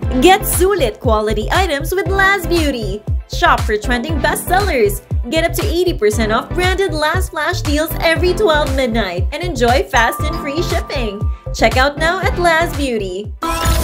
Get sulit quality items with LazBeauty. Shop for trending bestsellers. Get up to 80% off branded Laz Flash deals every 12 midnight and enjoy fast and free shipping. Check out now at LazBeauty.